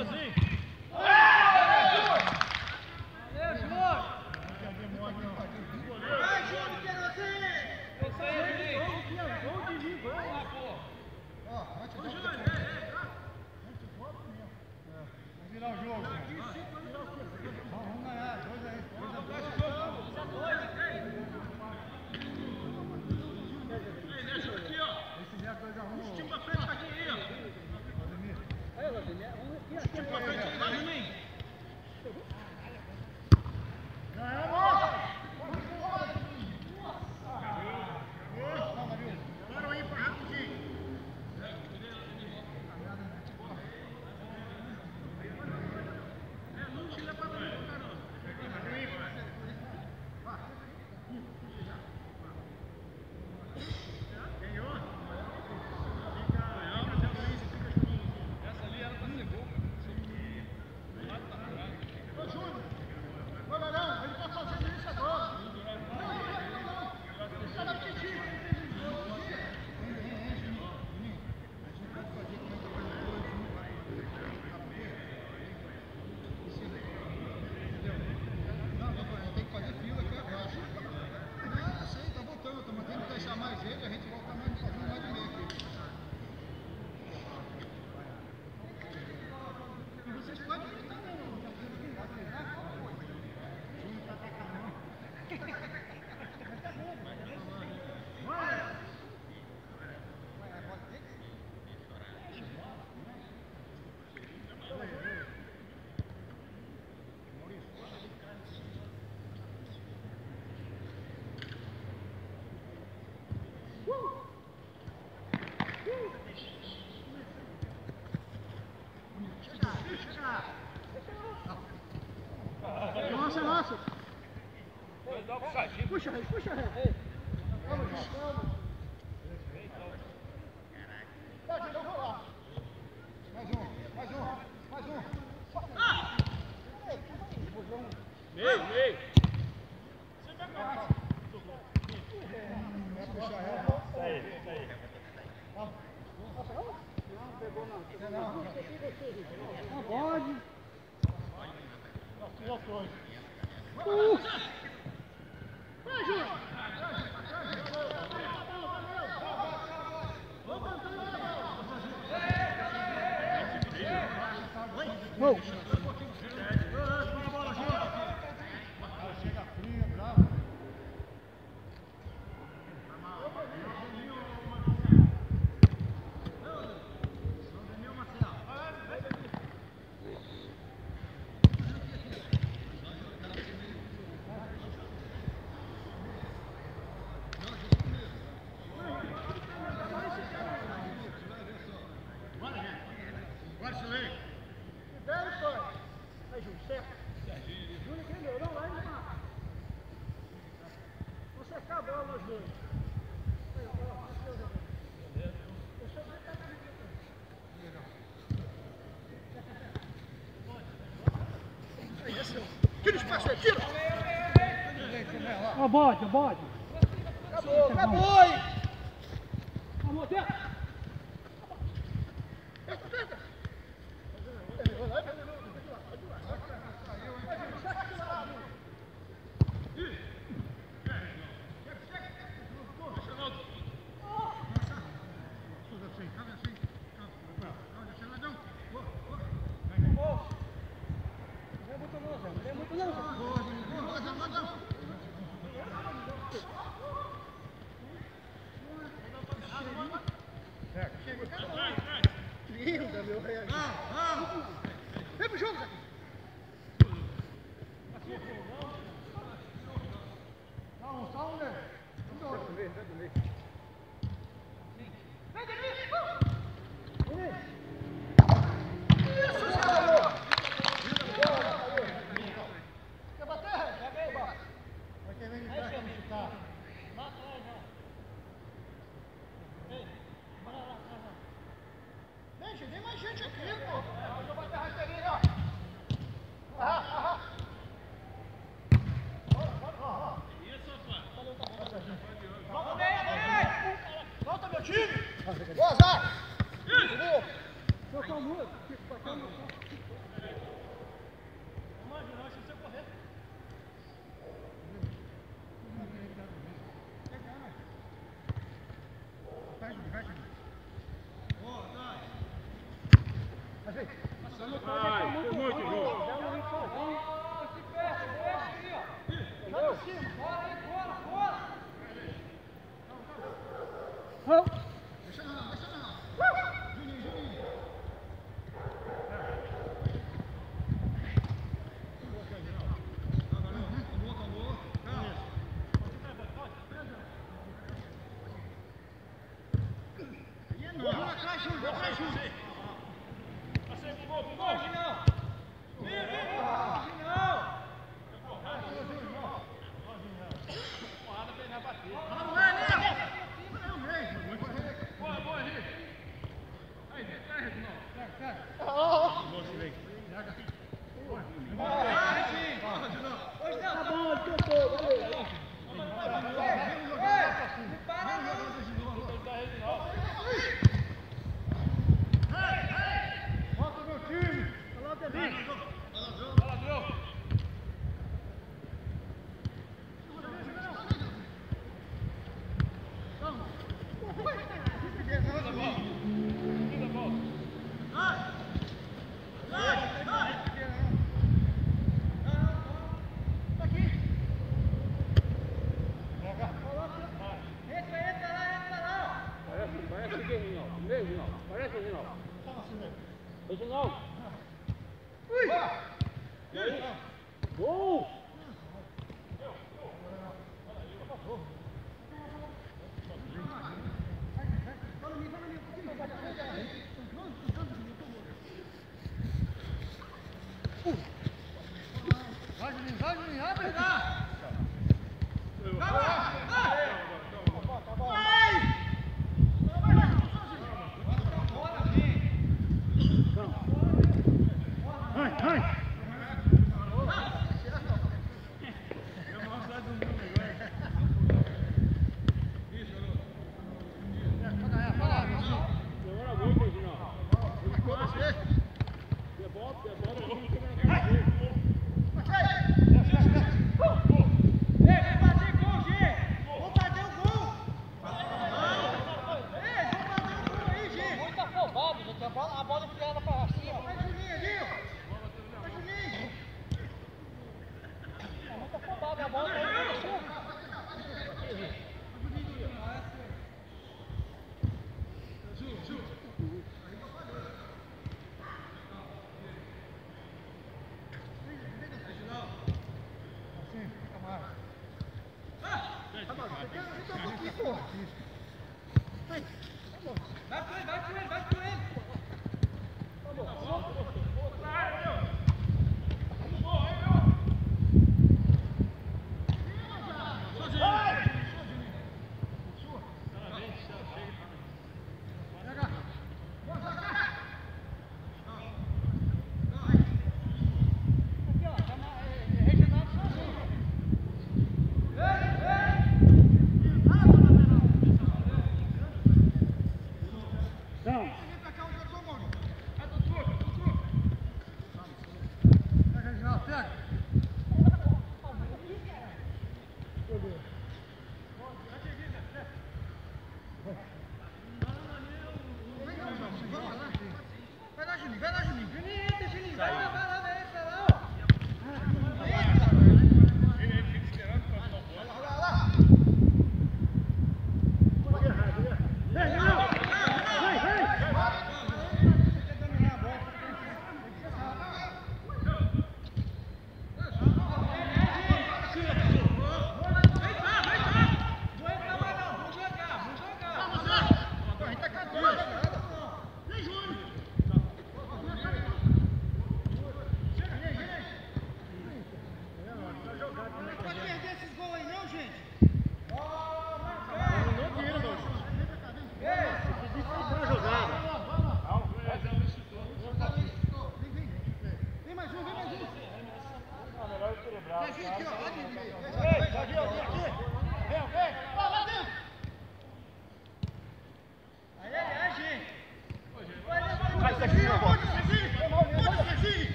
Nossa! Puxa, puxa, vamos, vamos. Pode, eu vou lá. Mais um. Meio. Isso aí. Não pegou não. Não pode. Já foi. Vai, Júlio! Chega frio, bravo. Tira o espaço aí, tira! Ó, bode. Acabou aí! Vamos, dentro! Linda, meu rei. Vem pro jogo, Zé. Só um, né? Vai do meio. Isso, Zé! Quer bater? Vai querer entrar pra me chutar. Gente, vem mais gente aqui, pô. Eu vou bater a rasteirinha, ó. Volta, meu time! Boa, Zé! Toca o muro. Ai, foi muito bom.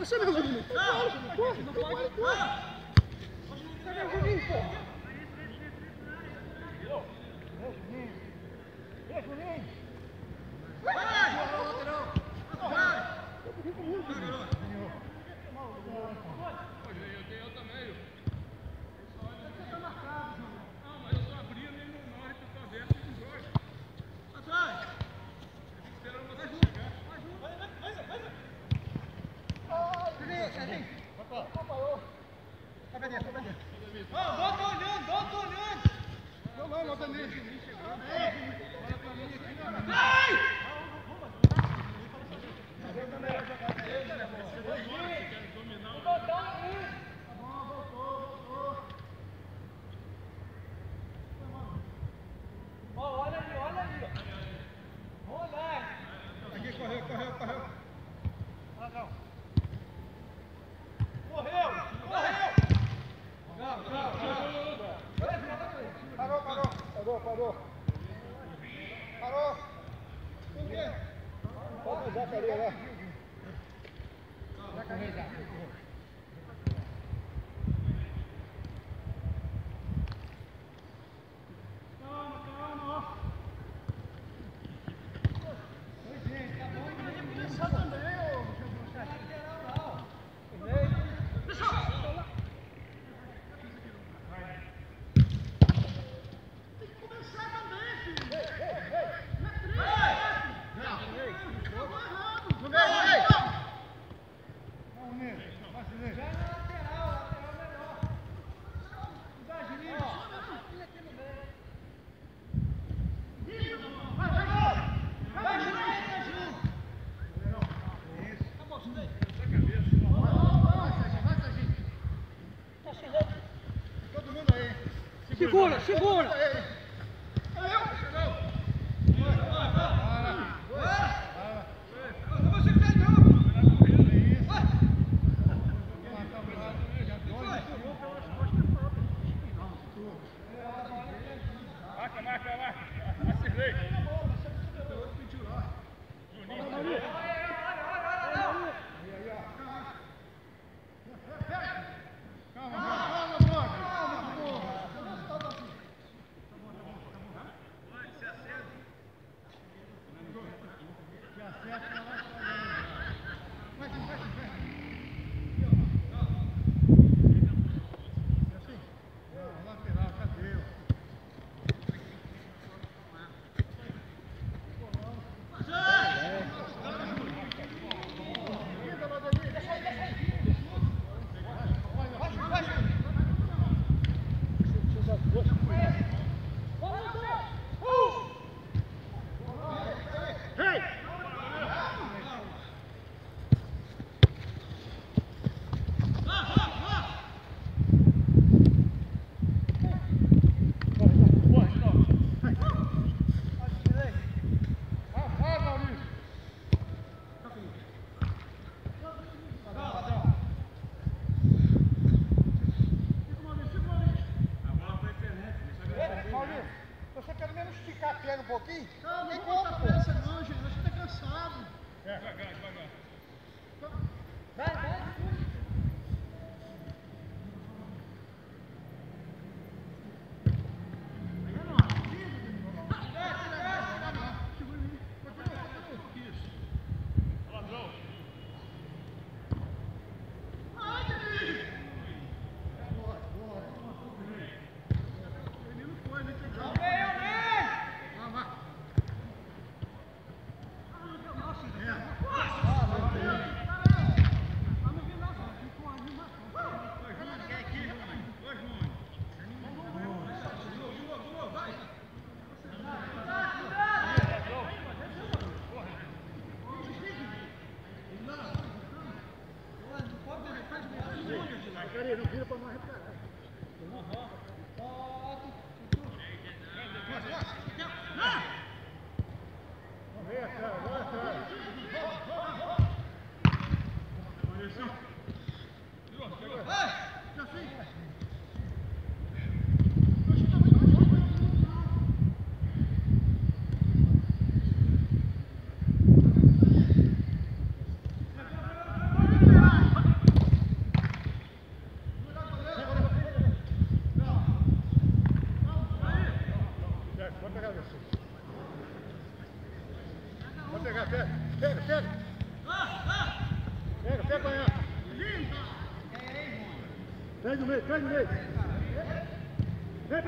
Você mesmo, Juninho. Corre, não pode. Cadê o Juninho, pô? Juninho! Vai! Lateral! Vai! Eu também. Não, mas eu só abri ele não morre por causa dele, ele joga. Atrás! Esperando você chegar. Juninho! Parou! Tá pra dentro. Volta olhando! Não, bota nele. Vai! Olha ali. Olha! Aqui, correu. Legal. Parou. Por quê? Bota o Jacaria lá. Segura! Marca. Acertei. Você pelo menos esticar a perna um pouquinho? Não tem conta como, a pô. pressa não, gente. Você tá cansado. Devagar. Vai. pegar, pega. Pega, amanhã. Pega no meio. Vem.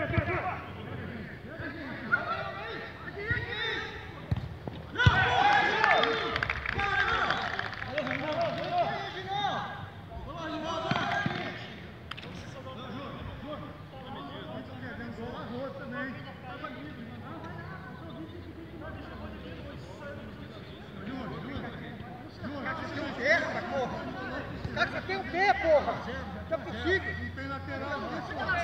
Cara, tem o pé, porra! Já consigo! Não tem lateral, não.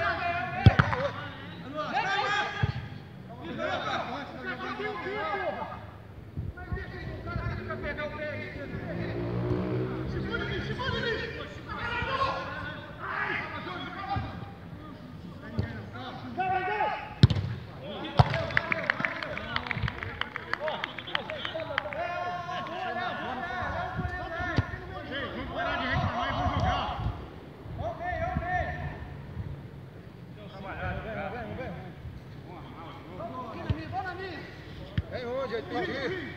Vem onde? Eu entendi.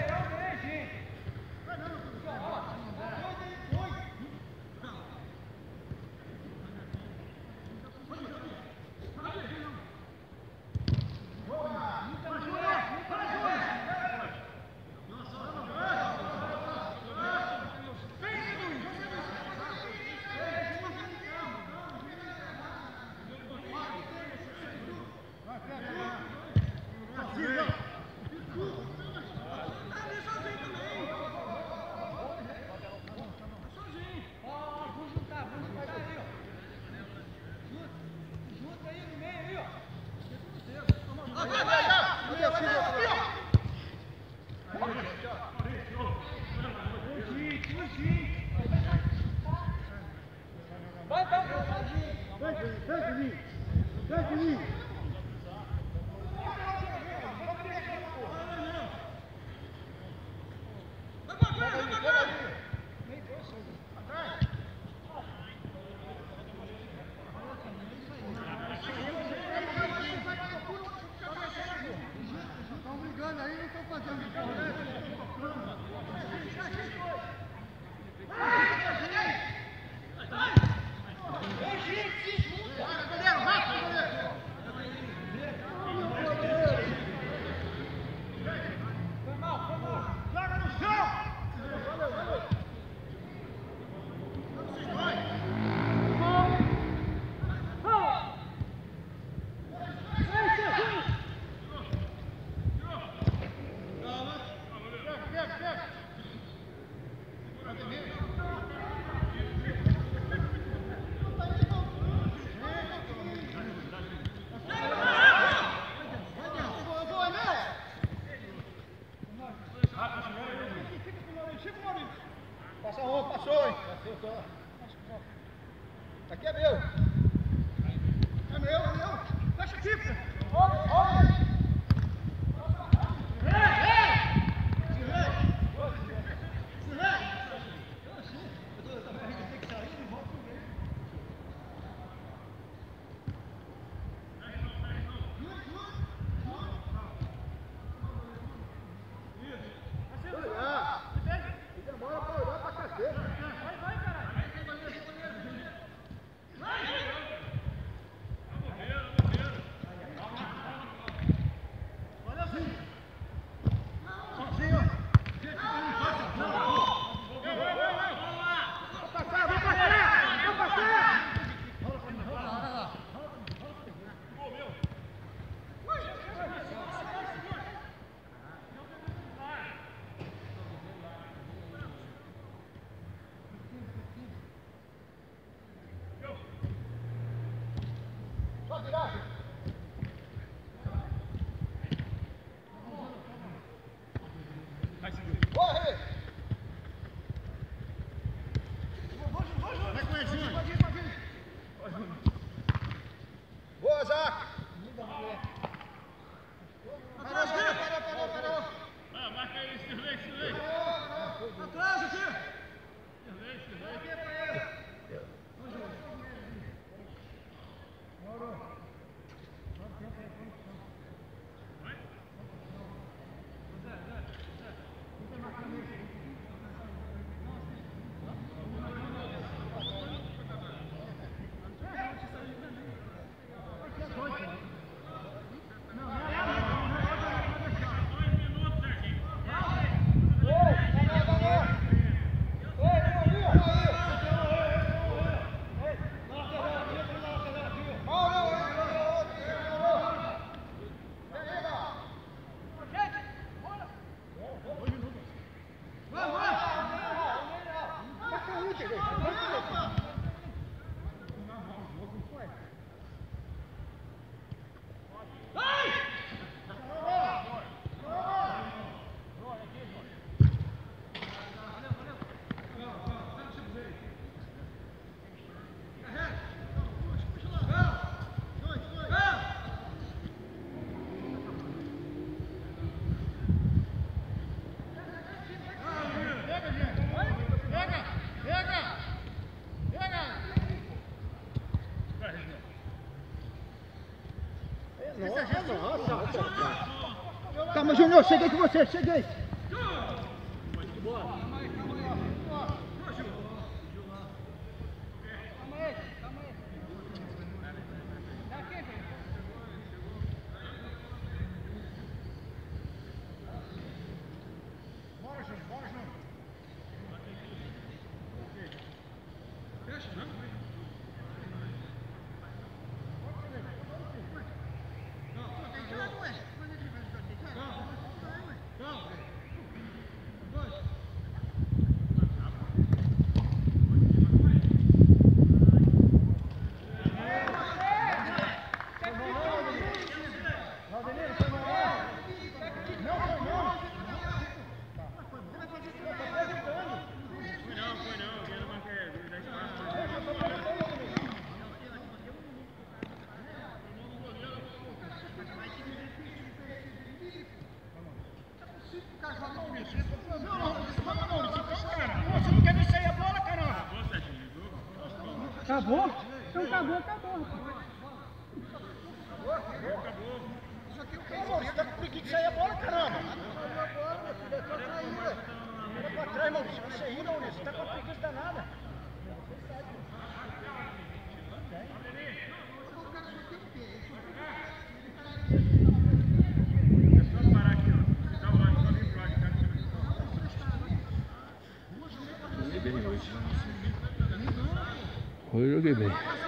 Vem de mim. Estão brigando aí, não estão fazendo correto. Passou, hein? Aqui é meu. É meu. Fecha aqui, pô. Olha. Camil, cheguei com você, cheguei. Acabou? Então acabou. Isso aqui você tá com preguiça de sair a bola, caramba! Olha pra trás, Maurício. Você aí, Maurício. Você tá com preguiça danada. Hoje eu joguei bem.